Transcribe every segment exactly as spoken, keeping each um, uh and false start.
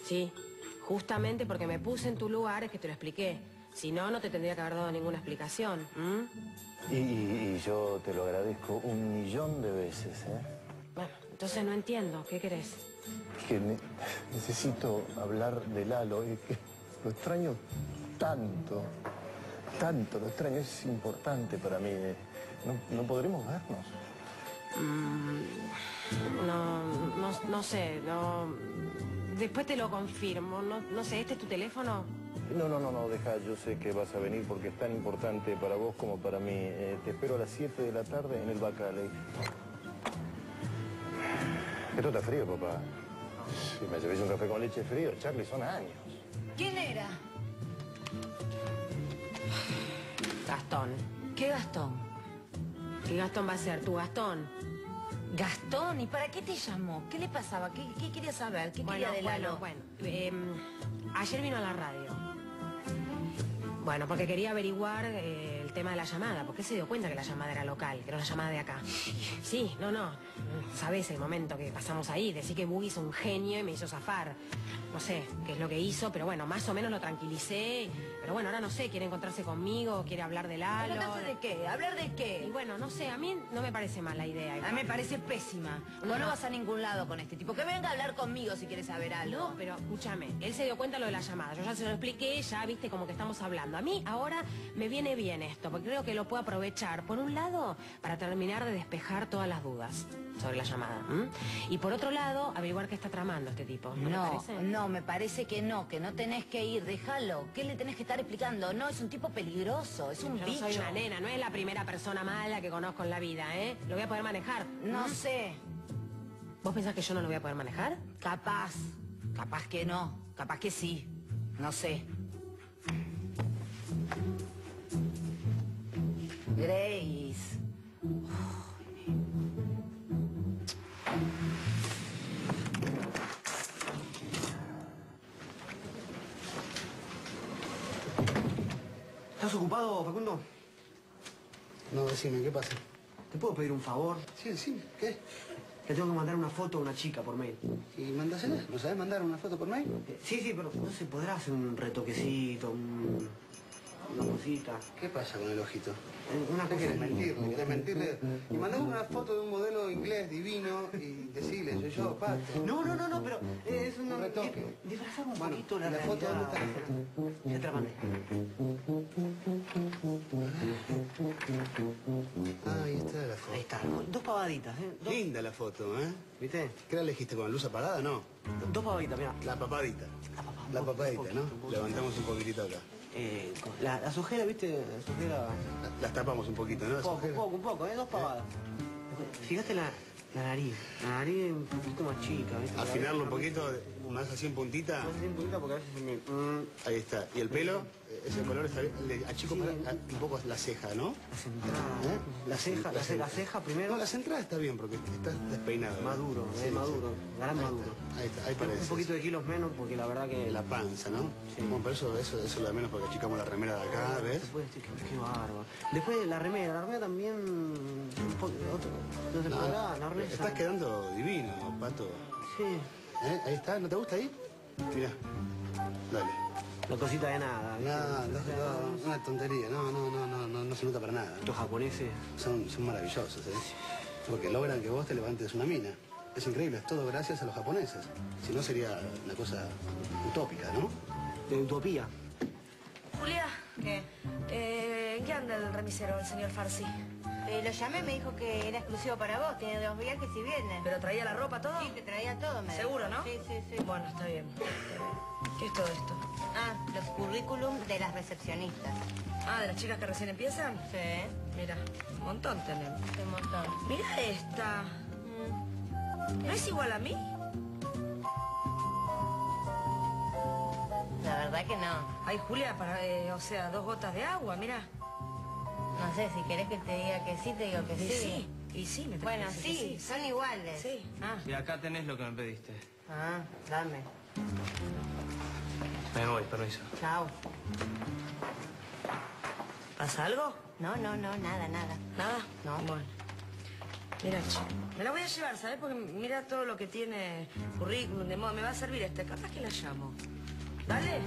Sí, justamente porque me puse en tu lugar es que te lo expliqué. Si no, no te tendría que haber dado ninguna explicación. ¿Mm? Y, y, y yo te lo agradezco un millón de veces, ¿eh? Bueno, entonces no entiendo. ¿Qué querés? Que ne necesito hablar de Lalo. Es que lo extraño tanto. Tanto lo extraño. Es importante para mí. ¿No, no podremos vernos? Mm, no, no, no sé. No... Después te lo confirmo. No, no sé, ¿este es tu teléfono? No, no, no, no, deja, yo sé que vas a venir porque es tan importante para vos como para mí. Eh, te espero a las siete de la tarde en el Bacalei. Esto está frío, papá. Si me llevéis un café con leche frío, Charlie, son años. ¿Quién era? Gastón. ¿Qué Gastón? ¿Qué Gastón va a ser? ¿Tu Gastón? Gastón, ¿y para qué te llamó? ¿Qué le pasaba? ¿Qué, qué quería saber? ¿Qué Bueno, quería de Lalo? bueno, bueno. Eh, ayer vino a la radio. Bueno, porque quería averiguar eh, el tema de la llamada, porque se dio cuenta que la llamada era local, que era una llamada de acá. Sí, no, no. Sabés el momento que pasamos ahí, decir que Buggy es un genio y me hizo zafar. No sé qué es lo que hizo, pero bueno, más o menos lo tranquilicé. Pero bueno, ahora no sé, quiere encontrarse conmigo, quiere hablar de Lalo. ¿Hablar de qué? ¿Hablar de qué? Y bueno, no sé, a mí no me parece mal la idea. A mí me parece pésima. Vos no vas a ningún lado con este tipo. Que venga a hablar conmigo si quieres saber algo. No, pero escúchame, él se dio cuenta de lo de la llamada. Yo ya se lo expliqué, ya viste como que estamos hablando. A mí ahora me viene bien esto, porque creo que lo puedo aprovechar, por un lado, para terminar de despejar todas las dudas sobre la llamada. ¿m? Y por otro lado, averiguar qué está tramando este tipo. ¿No, No, me parece? no, me parece que no, que no tenés que ir, déjalo. ¿Qué le tenés que estar explicando? No, es un tipo peligroso, es un Yo bicho. no soy una nena, no es la primera persona mala que conozco en la vida, ¿eh? ¿Lo voy a poder manejar? No ¿m? sé, ¿Vos pensás que yo no lo voy a poder manejar? capaz, capaz que no, capaz que sí, no sé. Grace. ¿Estás ocupado, Facundo? No, decime, ¿qué pasa? ¿Te puedo pedir un favor? Sí, decime, ¿qué? Le tengo que mandar una foto a una chica por mail. ¿Y mandásela? ¿No sabés mandar una foto por mail? Eh, sí, sí, pero no se podrá hacer un retoquecito, un... una cosita. ¿Qué pasa con el ojito? Eh, Una ¿Qué cosa... querés mentirle? ¿Querés mentirle? Y mandame una foto de un modelo inglés divino y decirle, soy yo, Pato. No, no, no, no, pero eh, es una... Un retoque. eh, Disfrazar un Bueno, poquito la ¿la foto realidad. dónde está la foto? Ya te la mandé. Ah, ahí está la foto. Ahí está, dos pavaditas, ¿eh? Dos... Linda la foto, ¿eh? ¿Viste? ¿Qué la elegiste, con la luz apagada? No. Dos pavaditas, mira. La papadita. La papa- La un po- papadita, un ¿no? poquito, un poquito. Levantamos un poquitito acá. Eh, con la, las ojeras, ¿viste? Las ojeras... La- Las tapamos un poquito, ¿no? Un Las poco, un ojeras. poco, un poco, ¿eh? Dos pavadas. Fíjate la, la nariz. La nariz es un poquito más chica, ¿viste? Afinarlo un poquito, más así en puntita. Más así en puntita porque a veces se me... Mm, Ahí está. Y el pelo, ese color está bien. Le achico Sí. para- a- un poco la ceja, ¿no? las entradas, ¿eh? La ceja, la, ce- la ceja primero. No, la centrada está bien porque está despeinado. Maduro, Sí, eh, maduro, gran Ahí maduro. está, Ahí está, ahí parece. Un poquito de kilos menos porque la verdad que... La panza, ¿no? Sí. Bueno, pero eso, eso, eso es lo de menos porque achicamos la remera de acá, ¿ves? Después, qué, qué bárbaro. Después la remera, la remera también... Un poco, otro, no se No, podrá, la remera... estás quedando divino, Pato. Sí. ¿Eh? Ahí está, ¿no te gusta ahí? Mira, dale. No cosita de nada. ¿viste? No, no, no, una tontería, no, no, no, no, no, no se nota para nada. Estos japoneses... Son, son maravillosos, ¿eh? Porque logran que vos te levantes una mina. Es increíble, es todo gracias a los japoneses. Si no sería una cosa utópica, ¿no? De utopía. Julia, ¿Qué? eh, ¿en qué anda el remisero, el señor Farsi? Eh, lo llamé, me dijo que era exclusivo para vos, tiene dos viajes y viene. ¿Pero traía la ropa, todo? Sí, te traía todo, me ¿Seguro, dijo. no? Sí, sí, sí. Bueno, está bien. ¿Qué es todo esto? Ah, los currículum de las recepcionistas. Ah, ¿de las chicas que recién empiezan? Sí, Mira, un montón tenemos. un montón. Mira esta. Mm, ¿No es igual a mí? La verdad que no. Ay, Julia, para, eh, o sea, dos gotas de agua, mira. No sé, si querés que te diga que sí, te digo que Y sí. sí, y sí, me Bueno, parece sí, que son iguales. Sí. Ah, Y acá tenés lo que me pediste. ah, dame. Me voy, permiso. Chao. ¿Pasa algo? No, no, no, nada, nada. ¿Nada? No. Bueno. Mira, che, me la voy a llevar, ¿sabes? Porque mira todo lo que tiene currículum, de moda. Me va a servir este. Capaz que la llamo. ¿Dale?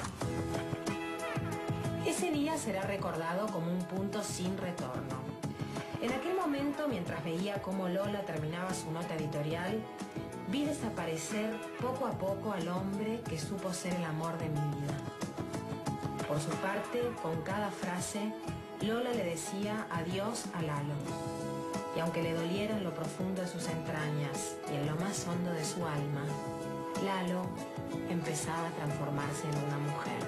Ese día será recordado como un punto sin retorno. En aquel momento, mientras veía cómo Lola terminaba su nota editorial, vi desaparecer poco a poco al hombre que supo ser el amor de mi vida. Por su parte, con cada frase, Lola le decía adiós a Lalo. Y aunque le doliera en lo profundo de sus entrañas y en lo más hondo de su alma, Lalo empezaba a transformarse en una mujer.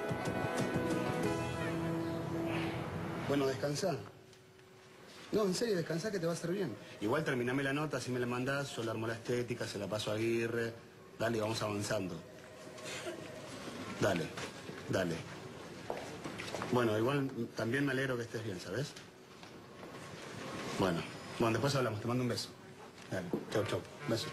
Bueno, descansá. No, en serio, descansá que te va a hacer bien. Igual terminame la nota, si me la mandás, yo le armo la estética, se la paso a Aguirre. Dale, vamos avanzando. Dale, dale. Bueno, igual también me alegro que estés bien, ¿sabes? Bueno, bueno, después hablamos, te mando un beso. Dale, chau, chau, beso.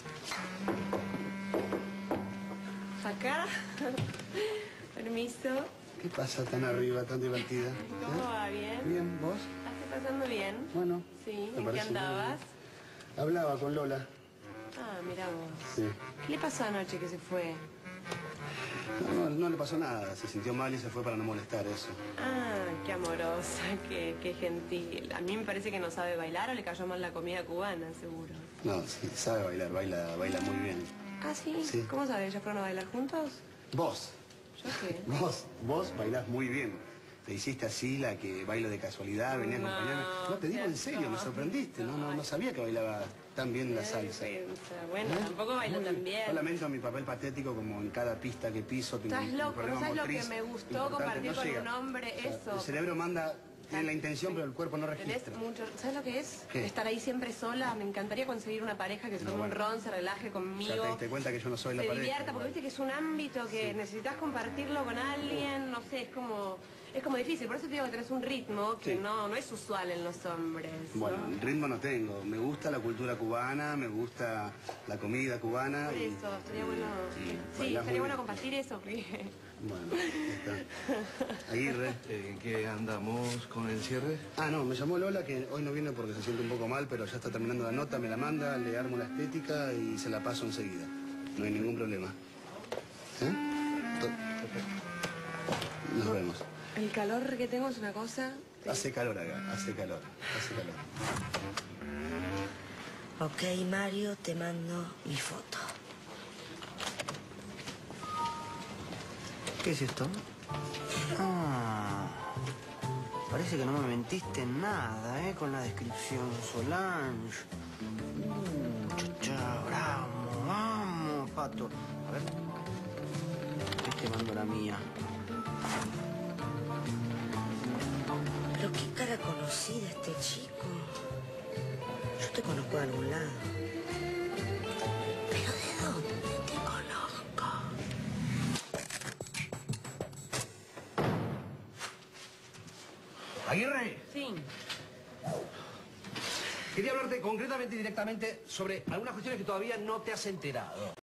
Acá. Permiso. ¿Qué pasa tan arriba, tan divertida? ¿Cómo ¿Eh? va? ¿Bien? Bien, ¿vos? ¿La estás pasando bien? Bueno. Sí, me ¿en qué parece muy andabas? bien. Hablaba con Lola. Ah, mira vos. Sí. ¿Qué le pasó anoche que se fue? No, no, no le pasó nada, se sintió mal y se fue para no molestar, eso. Ah, qué amorosa, qué, qué gentil. A mí me parece que no sabe bailar o le cayó mal la comida cubana, seguro. No, sí, sabe bailar, baila, baila muy bien. ¿Ah, sí? Sí. ¿Cómo sabes? ¿Ya fueron a bailar juntos? Vos, ¿Yo qué? vos, vos bailás muy bien. Te hiciste así la que bailo de casualidad, venía a No, acompañarme. No, te digo en cierto. serio, me sorprendiste. No, no, no sabía que bailaba tan bien la salsa. Qué vergüenza. Bueno, ¿Eh? tampoco bailo Muy tan bien. Yo lamento mi papel patético como en cada pista que piso. tengo Estás un loco, problema ¿no sabes lo que motriz me gustó importante, compartir no con llega. un hombre? O sea, Eso. El cerebro manda, tiene la intención, pero el cuerpo no Tenés registra. mucho... ¿Sabes lo que es? ¿Qué? Estar ahí siempre sola. Me encantaría conseguir una pareja que se No, tome bueno. un ron, se relaje conmigo. Ya te diste cuenta que yo no soy la se pareja. divierta, porque viste que es un ámbito que necesitas compartirlo con alguien, no sé, es como... Es como difícil, por eso te digo que tenés un ritmo que Sí. no, no es usual en los hombres. ¿no? Bueno, ritmo no tengo. Me gusta la cultura cubana, me gusta la comida cubana. Por y- eso, estaría bueno... y Sí, bailás muy estaría bueno bien. compartir eso, porque... Bueno, ya está. Aguirre. ¿En qué andamos con el cierre? Ah, no, me llamó Lola, que hoy no viene porque se siente un poco mal, pero ya está terminando la nota, me la manda, le armo la estética y se la paso enseguida. No hay ningún problema. ¿Eh? To- Nos vemos. El calor que tengo es una cosa... Hace calor acá, hace calor, hace calor. Ok, Mario, te mando mi foto. ¿Qué es esto? Ah, parece que no me mentiste en nada, ¿eh? Con la descripción. Solange. Uh, chacha, bravo, vamos, pato. A ver. Ahí te mando la mía. Pero qué cara conocida este chico. Yo te conozco de algún lado. ¿Pero de dónde te conozco? Aguirre, Sí. quería hablarte concretamente y directamente sobre algunas cuestiones que todavía no te has enterado.